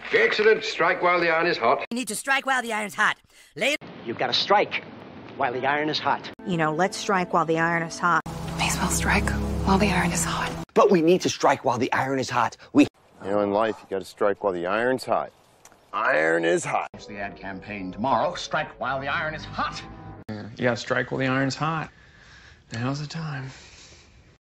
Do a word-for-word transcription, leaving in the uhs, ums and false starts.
Excellent. Strike while the iron is hot. You need to strike while the iron's hot. Later. You've got to strike while the iron is hot. You know, let's strike while the iron is hot. May as well strike while the iron is hot. But we need to strike while the iron is hot. We... You know, in life, you got to strike while the iron's hot. Iron is hot. It's the ad campaign tomorrow. Strike while the iron is hot. You got to strike while the iron's hot. Now's the time.